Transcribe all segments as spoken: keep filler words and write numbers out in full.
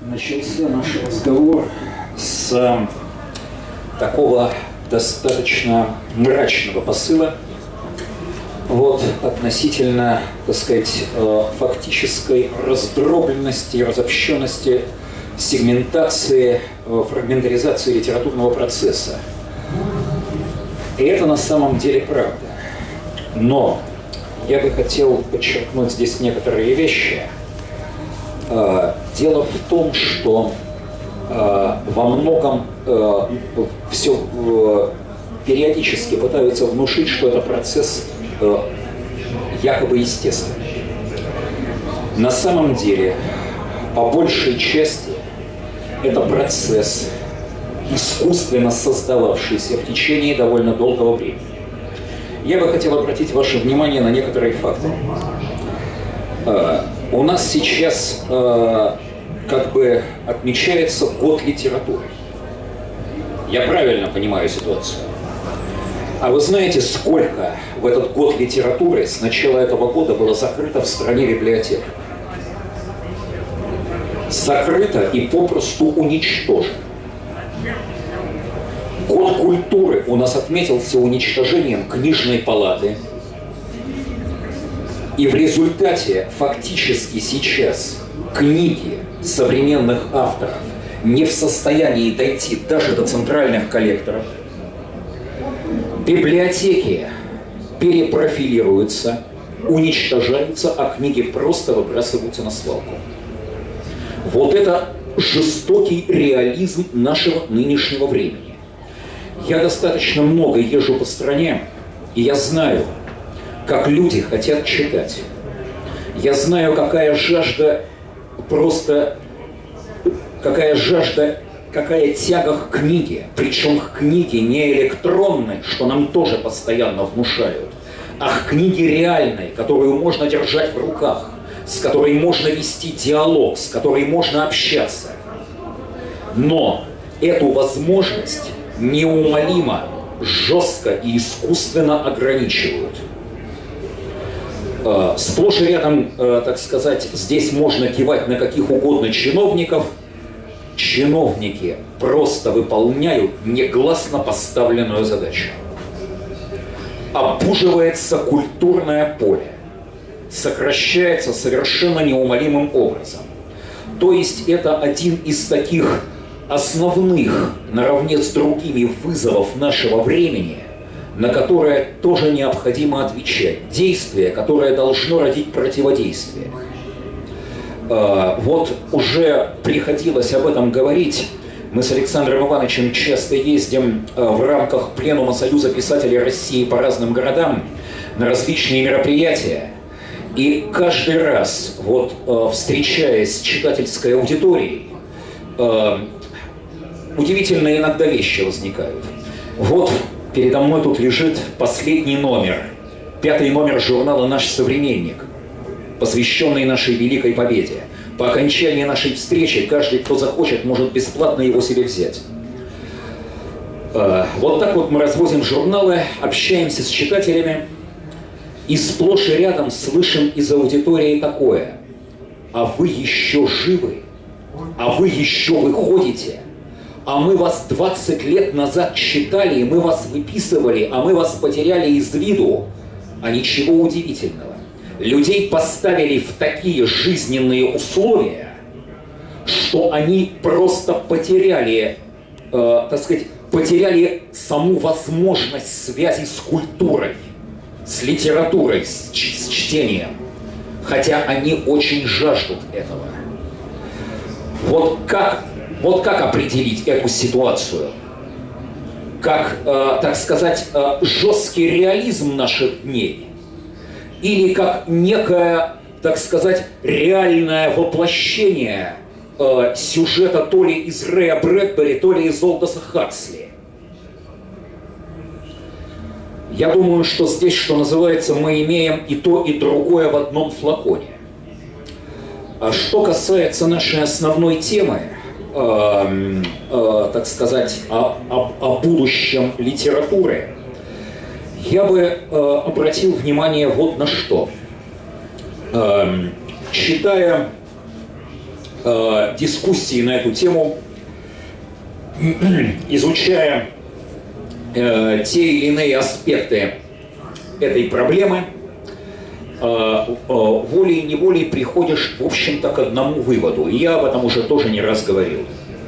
Начался наш разговор с такого достаточно мрачного посыла, вот, относительно, так сказать, фактической раздробленности, разобщенности, сегментации, фрагментаризации литературного процесса. И это на самом деле правда. Но я бы хотел подчеркнуть здесь некоторые вещи. Дело в том, что во многом все периодически пытаются внушить, что это процесс якобы естественный. На самом деле, по большей части, это процесс, искусственно создававшийся в течение довольно долгого времени. Я бы хотел обратить ваше внимание на некоторые факты. У нас сейчас как бы отмечается год литературы. Я правильно понимаю ситуацию? А вы знаете, сколько в этот год литературы с начала этого года было закрыто в стране библиотек? Закрыто и попросту уничтожено. Год культуры у нас отметился уничтожением книжной палаты. И в результате фактически сейчас книги современных авторов не в состоянии дойти даже до центральных коллекторов. Библиотеки перепрофилируются, уничтожаются, а книги просто выбрасываются на свалку. Вот это жестокий реализм нашего нынешнего времени. Я достаточно много езжу по стране, и я знаю, как люди хотят читать. Я знаю, какая жажда, просто какая жажда, какая тяга к книге. Причем к книге не электронной, что нам тоже постоянно внушают, а к книге реальной, которую можно держать в руках, с которой можно вести диалог, с которой можно общаться. Но эту возможность неумолимо, жестко и искусственно ограничивают. Сплошь и рядом, так сказать, здесь можно кивать на каких угодно чиновников. Чиновники просто выполняют негласно поставленную задачу. Обуживается культурное поле. Сокращается совершенно неумолимым образом. То есть это один из таких основных, наравне с другими, вызовов нашего времени, на которое тоже необходимо отвечать. Действие, которое должно родить противодействие. Вот уже приходилось об этом говорить. Мы с Александром Ивановичем часто ездим в рамках Пленума Союза писателей России по разным городам на различные мероприятия. И каждый раз, вот, встречаясь с читательской аудиторией, удивительные иногда вещи возникают. Вот передо мной тут лежит последний номер, пятый номер журнала «Наш современник», посвященный нашей великой победе. По окончании нашей встречи каждый, кто захочет, может бесплатно его себе взять. Вот так вот мы развозим журналы, общаемся с читателями, и сплошь и рядом слышим из аудитории такое: а вы еще живы? А вы еще выходите? А мы вас двадцать лет назад читали, и мы вас выписывали, а мы вас потеряли из виду. А ничего удивительного. Людей поставили в такие жизненные условия, что они просто потеряли, э, так сказать, потеряли саму возможность связи с культурой, с литературой, с, с чтением. Хотя они очень жаждут этого. Вот как... Вот как определить эту ситуацию? Как, э, так сказать, э, жесткий реализм наших дней? Или как некое, так сказать, реальное воплощение э, сюжета то ли из Рэя Брэдбери, то ли из Олдоса Хаксли? Я думаю, что здесь, что называется, мы имеем и то, и другое в одном флаконе. А что касается нашей основной темы, Э, э, так сказать, о, о, о будущем литературы, я бы э, обратил внимание вот на что. Э, читая э, дискуссии на эту тему, изучая э, те или иные аспекты этой проблемы, э, э, волей-неволей приходишь, в общем-то, к одному выводу. И я об этом уже тоже не раз говорил.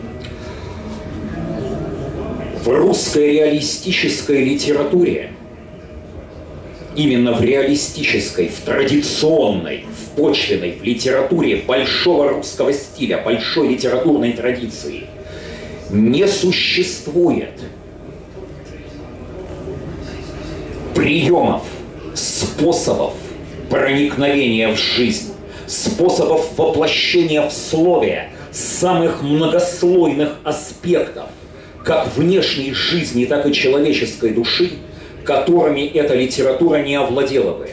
В русской реалистической литературе, именно в реалистической, в традиционной, в почвенной, в литературе большого русского стиля, большой литературной традиции, не существует приемов, способов проникновения в жизнь, способов воплощения в слове самых многослойных аспектов, как внешней жизни, так и человеческой души, которыми эта литература не овладела бы.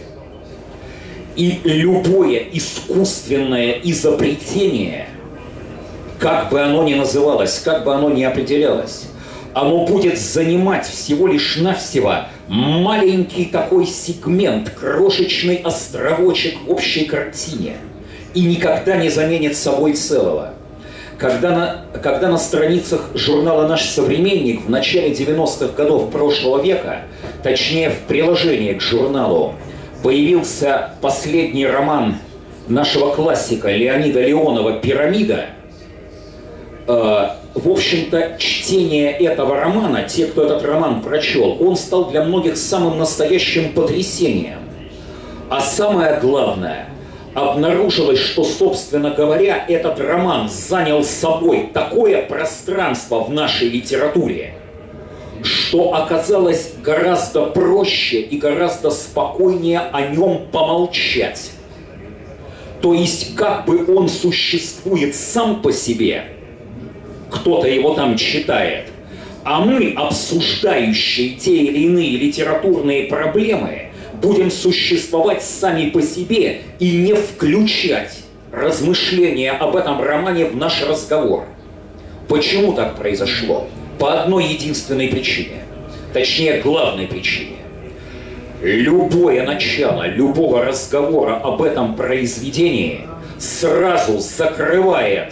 И любое искусственное изобретение, как бы оно ни называлось, как бы оно ни определялось, оно будет занимать всего лишь навсего маленький такой сегмент, крошечный островочек в общей картине, и никогда не заменит собой целого. Когда на, когда на страницах журнала «Наш современник» в начале девяностых годов прошлого века, точнее в приложении к журналу, появился последний роман нашего классика Леонида Леонова «Пирамида», э, в общем-то, чтение этого романа, те, кто этот роман прочел, он стал для многих самым настоящим потрясением. А самое главное, обнаружилось, что, собственно говоря, этот роман занял собой такое пространство в нашей литературе, что оказалось гораздо проще и гораздо спокойнее о нем помолчать. То есть, как бы он существует сам по себе, кто-то его там читает, а мы, обсуждающие те или иные литературные проблемы, будем существовать сами по себе и не включать размышления об этом романе в наш разговор. Почему так произошло? По одной единственной причине. Точнее, главной причине. Любое начало любого разговора об этом произведении сразу закрывает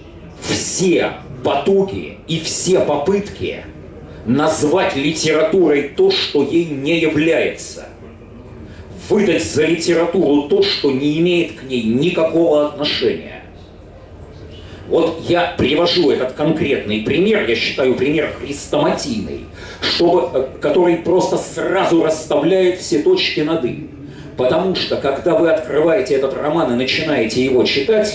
все потуги и все попытки назвать литературой то, что ей не является. Выдать за литературу то, что не имеет к ней никакого отношения. Вот я привожу этот конкретный пример, я считаю пример хрестоматийный, чтобы, который просто сразу расставляет все точки над «и». Потому что, когда вы открываете этот роман и начинаете его читать,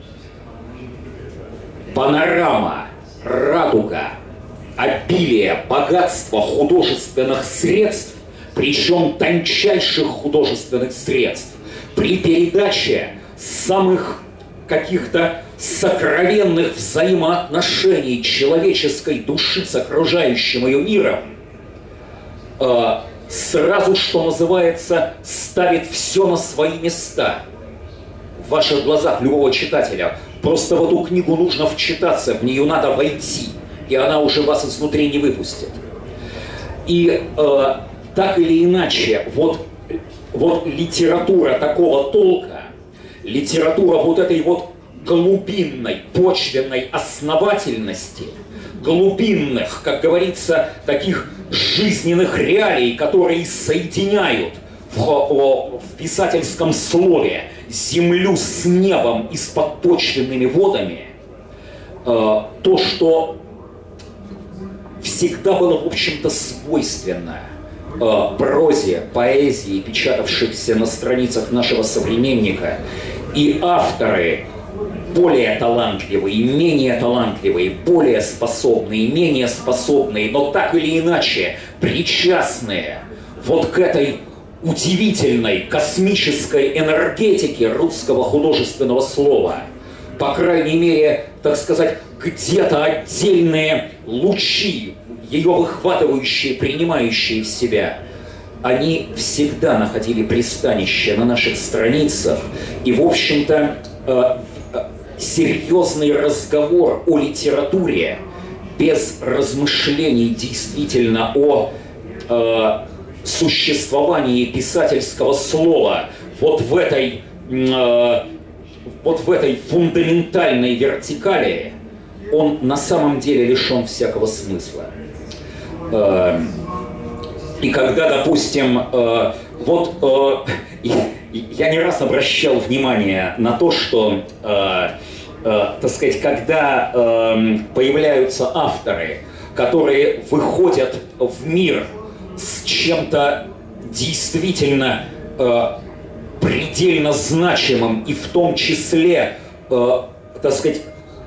панорама, радуга, обилие, богатство художественных средств, причем тончайших художественных средств, при передаче самых каких-то сокровенных взаимоотношений человеческой души с окружающим ее миром, э, сразу, что называется, ставит все на свои места в ваших глазах любого читателя. Просто в эту книгу нужно вчитаться, в нее надо войти, и она уже вас изнутри не выпустит. И э, так или иначе, вот, вот литература такого толка, литература вот этой вот глубинной, почвенной основательности, глубинных, как говорится, таких жизненных реалий, которые соединяют в, в, в писательском слове землю с небом и с подпочвенными водами, э, то, что всегда было, в общем-то, свойственно э, прозе, поэзии, печатавшихся на страницах нашего современника, и авторы более талантливые, менее талантливые, более способные, менее способные, но так или иначе причастные вот к этой удивительной космической энергетике русского художественного слова. По крайней мере, так сказать, где-то отдельные лучи, ее выхватывающие, принимающие в себя, они всегда находили пристанище на наших страницах. И, в общем-то, э, э, серьезный разговор о литературе без размышлений действительно о э, существовании писательского слова вот в этой, э, вот в этой фундаментальной вертикали, он на самом деле лишен всякого смысла. И когда, допустим, вот я не раз обращал внимание на то, что, так сказать, когда появляются авторы, которые выходят в мир с чем-то действительно предельно значимым и в том числе, так сказать,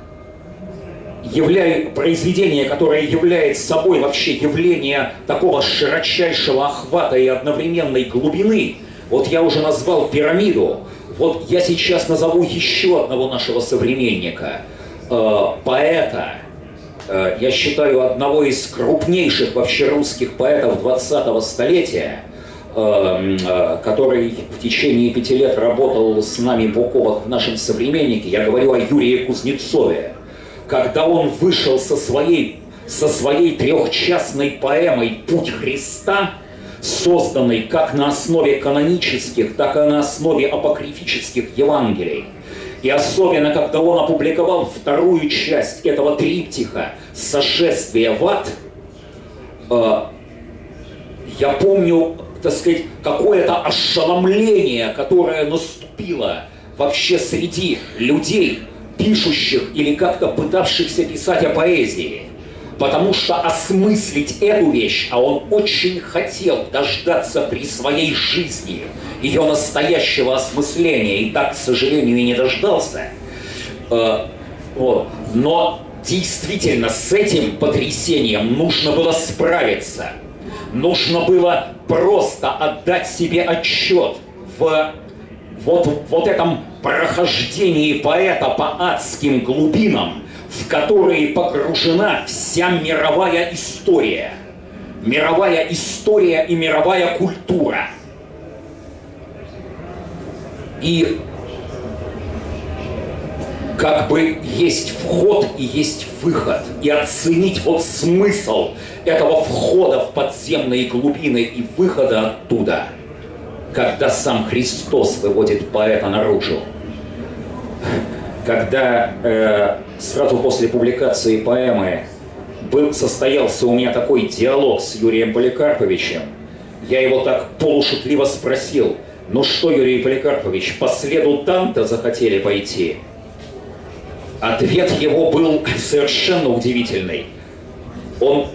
являя, произведение, которое является собой вообще явление такого широчайшего охвата и одновременной глубины. Вот я уже назвал «Пирамиду», вот я сейчас назову еще одного нашего современника, э, поэта, э, я считаю, одного из крупнейших вообще русских поэтов двадцатого столетия, э, э, который в течение пяти лет работал с нами бок о бок в нашем современнике. Я говорю о Юрии Кузнецове. Когда он вышел со своей, со своей трехчастной поэмой «Путь Христа», созданной как на основе канонических, так и на основе апокрифических Евангелий, и особенно, когда он опубликовал вторую часть этого триптиха «Сошествие в ад», э, я помню, так сказать, какое-то ошеломление, которое наступило вообще среди людей, пишущих или как-то пытавшихся писать о поэзии. Потому что осмыслить эту вещь, а он очень хотел дождаться при своей жизни ее настоящего осмысления, и так, к сожалению, и не дождался. Но действительно с этим потрясением нужно было справиться. Нужно было просто отдать себе отчет в вот, вот этом прохождении поэта по адским глубинам, в которые погружена вся мировая история. Мировая история и мировая культура. И как бы есть вход и есть выход. И оценить вот смысл этого входа в подземные глубины и выхода оттуда, когда сам Христос выводит поэта наружу. Когда э, сразу после публикации поэмы был, состоялся у меня такой диалог с Юрием Поликарповичем, я его так полушутливо спросил: ну что, Юрий Поликарпович, по следу Данте захотели пойти? Ответ его был совершенно удивительный. Он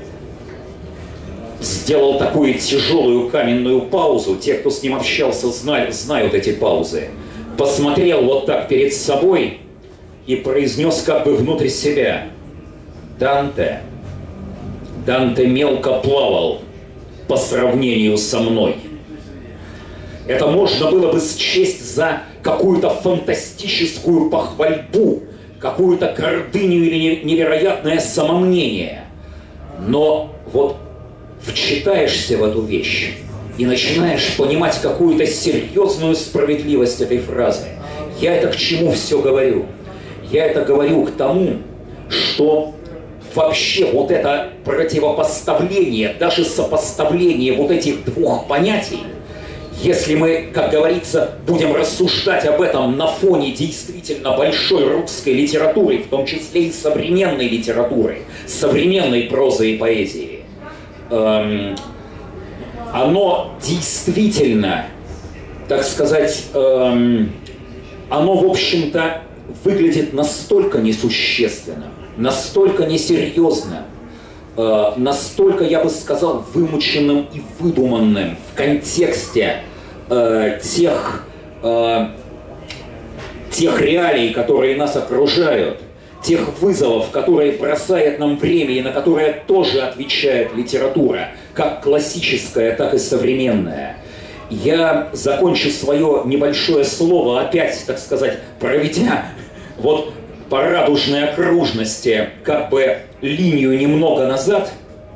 сделал такую тяжелую каменную паузу, те, кто с ним общался, знали, знают эти паузы, посмотрел вот так перед собой и произнес как бы внутрь себя: Данте, Данте мелко плавал по сравнению со мной. Это можно было бы счесть за какую-то фантастическую похвальбу, какую-то гордыню или невероятное самомнение. Но вот вчитаешься в эту вещь и начинаешь понимать какую-то серьезную справедливость этой фразы. Я это к чему все говорю? Я это говорю к тому, что вообще вот это противопоставление, даже сопоставление вот этих двух понятий, если мы, как говорится, будем рассуждать об этом на фоне действительно большой русской литературы, в том числе и современной литературы, современной прозы и поэзии, эм, оно действительно, так сказать, эм, оно, в общем-то, выглядит настолько несущественным, настолько несерьезным, э, настолько, я бы сказал, вымученным и выдуманным в контексте э, тех, э, тех реалий, которые нас окружают, тех вызовов, которые бросает нам время и на которые тоже отвечает литература, как классическая, так и современная. Я закончу свое небольшое слово, опять, так сказать, проведя вот по радужной окружности как бы линию немного назад.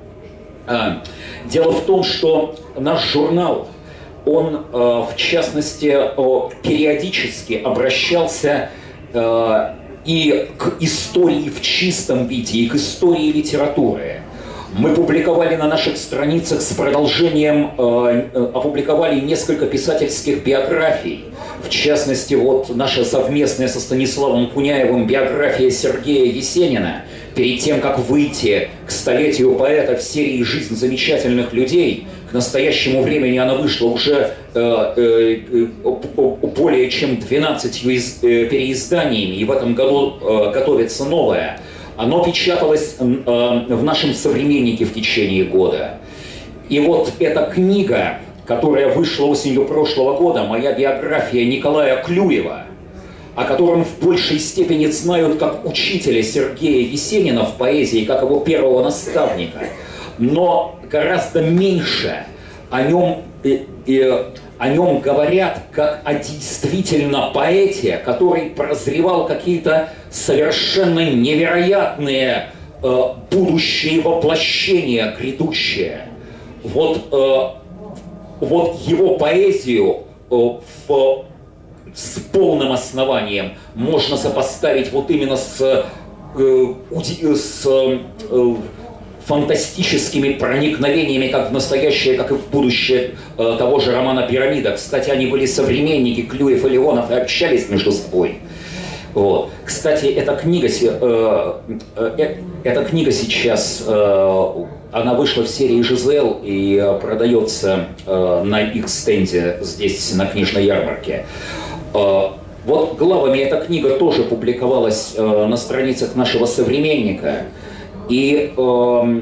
Дело в том, что наш журнал, он в частности периодически обращался и к истории в чистом виде, и к истории литературы. Мы публиковали на наших страницах с продолжением, э, опубликовали несколько писательских биографий, В частности, вот наша совместная со Станиславом Куняевым биография Сергея Есенина, перед тем, как выйти к столетию поэта в серии «Жизнь замечательных людей», к настоящему времени она вышла уже э, э, э, более чем двенадцатью из, э, переизданиями, и в этом году э, готовится новое. Оно печаталось э, в нашем «Современнике» в течение года. И вот эта книга, которая вышла осенью прошлого года, моя биография Николая Клюева, о котором в большей степени знают как учителя Сергея Есенина в поэзии, как его первого наставника, но гораздо меньше о нем, э, э, о нем говорят как о действительно поэте, который прозревал какие-то совершенно невероятные э, будущие воплощения, грядущие. Вот, э, вот его поэзию э, в, с полным основанием можно сопоставить вот именно с, э, с э, фантастическими проникновениями как в настоящее, как и в будущее э, того же романа «Пирамида». Кстати, они были современники, Клюев и Леонов, и общались между собой. Вот. Кстати, эта книга, э, э, эта книга сейчас, э, она вышла в серии «Жизел» и э, продается э, на их стенде здесь, на книжной ярмарке. Э, вот главами эта книга тоже публиковалась э, на страницах нашего «Современника». И э,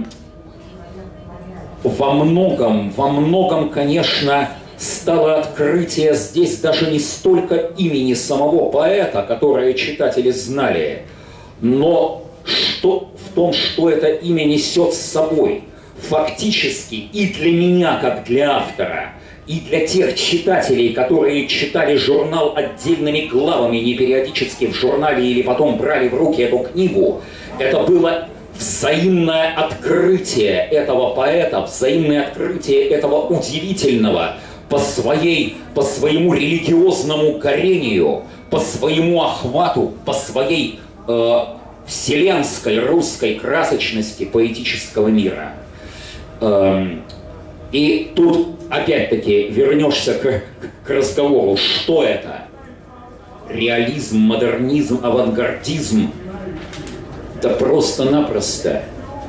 во многом, во многом, конечно, стало открытие здесь даже не столько имени самого поэта, которое читатели знали, но что, в том, что это имя несет с собой. Фактически и для меня, как для автора, и для тех читателей, которые читали журнал отдельными главами, не периодически в журнале или потом брали в руки эту книгу, это было взаимное открытие этого поэта, взаимное открытие этого удивительного по, своей, по своему религиозному корению, по своему охвату, по своей э, вселенской русской красочности поэтического мира. Эм, и тут опять-таки вернешься к, к разговору, что это? Реализм, модернизм, авангардизм. Это просто-напросто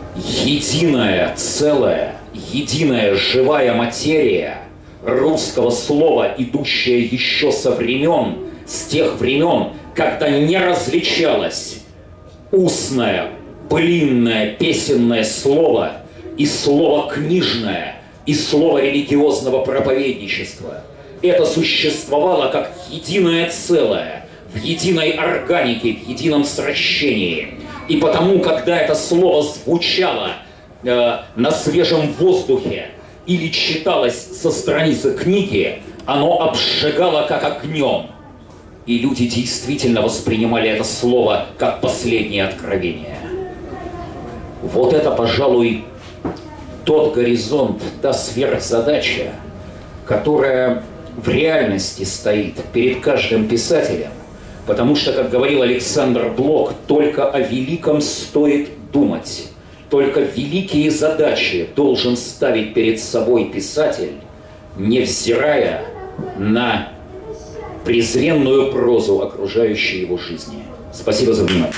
единое целое, единая живая материя русского слова, идущая еще со времен, с тех времен, когда не различалось устное, былинное, песенное слово и слово книжное, и слово религиозного проповедничества. Это существовало как единое целое, в единой органике, в едином сращении. И потому, когда это слово звучало э, на свежем воздухе или читалось со страницы книги, оно обжигало как огнем. И люди действительно воспринимали это слово как последнее откровение. Вот это, пожалуй, тот горизонт, та сверхзадача, которая в реальности стоит перед каждым писателем. Потому что, как говорил Александр Блок, только о великом стоит думать. Только великие задачи должен ставить перед собой писатель, невзирая на презренную прозу окружающей его жизни. Спасибо за внимание.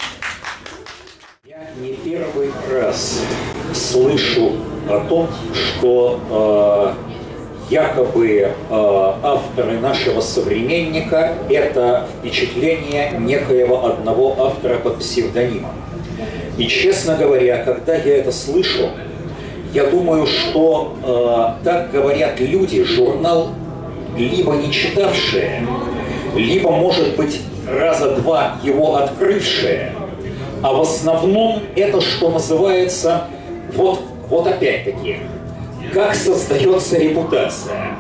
Я не первый раз слышу о том, что э, якобы э, авторы нашего современника – это впечатление некоего одного автора под псевдонимом. И, честно говоря, когда я это слышу, я думаю, что э, так говорят люди, журнал либо не читавшие, либо, может быть, раза два его открывшие, а в основном это, что называется, вот, вот опять-таки, как создается репутация.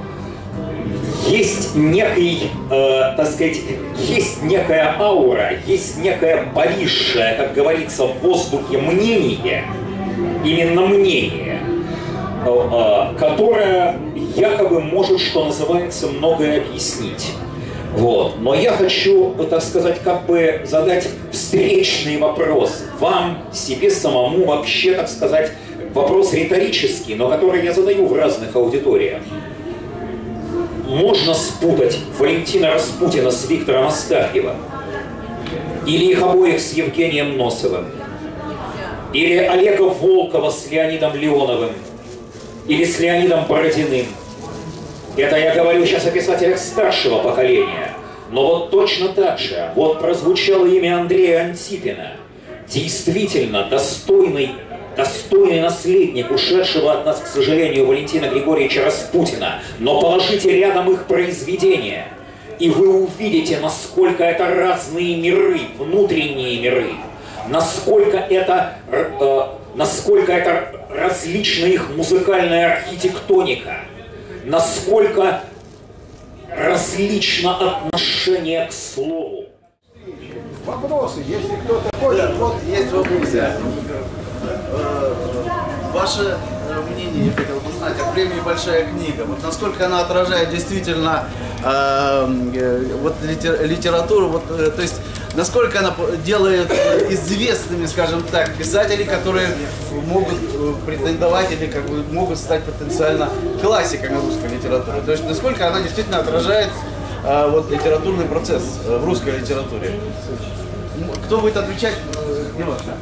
Есть некий, э, так сказать, есть некая аура, есть некое повисшее, как говорится, в воздухе мнение, именно мнение, э, э, которое якобы может, что называется, многое объяснить. Вот. Но я хочу, так сказать, как бы задать встречный вопрос вам, себе самому, вообще, так сказать, вопрос риторический, но который я задаю в разных аудиториях. можно спутать Валентина Распутина с Виктором Астафьевым, или их обоих с Евгением Носовым, или Олега Волкова с Леонидом Леоновым, или с Леонидом Бородиным. Это я говорю сейчас о писателях старшего поколения. Но вот точно так же, вот прозвучало имя Андрея Антипина, действительно достойный, достойный наследник ушедшего от нас, к сожалению, Валентина Григорьевича Распутина. Но положите рядом их произведения, и вы увидите, насколько это разные миры, внутренние миры, насколько это, э, насколько это различная их музыкальная архитектоника, насколько различно отношение к слову. Вопросы, если кто-то хочет. Да, вот есть вопросы. Ваше мнение, я хотел бы знать о премии «Большая книга». Вот насколько она отражает действительно э, вот, литер, литературу, вот, э, то есть насколько она делает известными, скажем так, писателей, которые могут претендовать или как бы могут стать потенциально классиками русской литературы. То есть насколько она действительно отражает э, вот, литературный процесс в русской литературе. Кто будет отвечать? Не важно.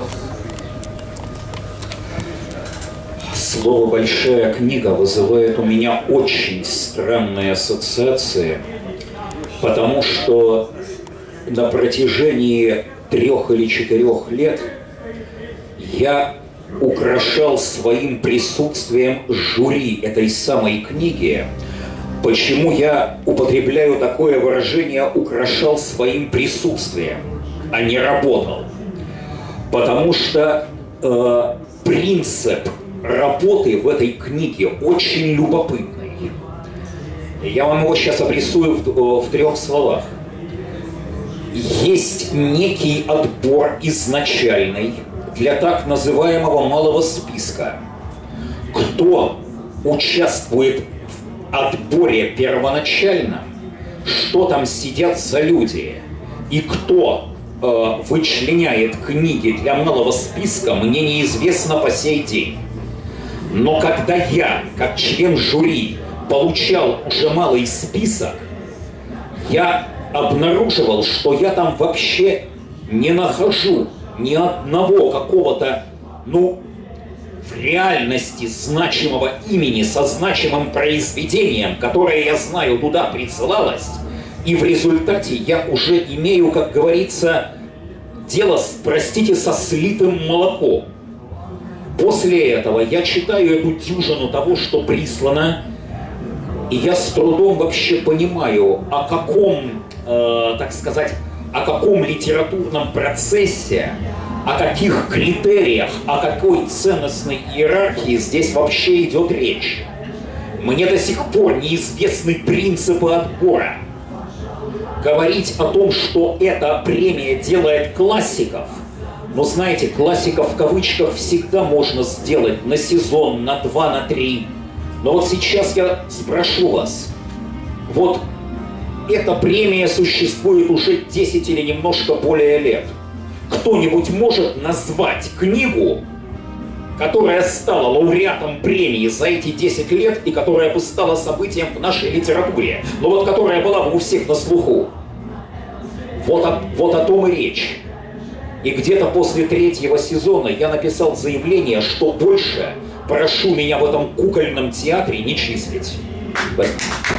Слово «большая книга» вызывает у меня очень странные ассоциации, потому что на протяжении трех или четырех лет я украшал своим присутствием жюри этой самой книги. Почему я употребляю такое выражение «украшал своим присутствием», а не работал? Потому что э, принцип работы в этой книге очень любопытный. Я вам его сейчас обрисую в, в трех словах. Есть некий отбор изначальный для так называемого малого списка. Кто участвует в отборе первоначальном, что там сидят за люди, и кто э, вычленяет книги для малого списка, мне неизвестно по сей день. Но когда я, как член жюри, получал уже малый список, я обнаруживал, что я там вообще не нахожу ни одного какого-то, ну, в реальности значимого имени со значимым произведением, которое, я знаю, туда присылалось, и в результате я уже имею, как говорится, дело, простите, со слитым молоком. После этого я читаю эту дюжину того, что прислано, и я с трудом вообще понимаю, о каком, э, так сказать, о каком литературном процессе, о каких критериях, о какой ценностной иерархии здесь вообще идет речь. Мне до сих пор неизвестны принципы отбора. Говорить о том, что эта премия делает классиков, но знаете, классиков в кавычках всегда можно сделать на сезон, на два, на три. Но вот сейчас я спрошу вас, вот эта премия существует уже десять или немножко более лет. Кто-нибудь может назвать книгу, которая стала лауреатом премии за эти десять лет и которая бы стала событием в нашей литературе, но вот которая была бы у всех на слуху? Вот о, вот о том и речь. И где-то после третьего сезона я написал заявление, что больше прошу меня в этом кукольном театре не числить. Спасибо.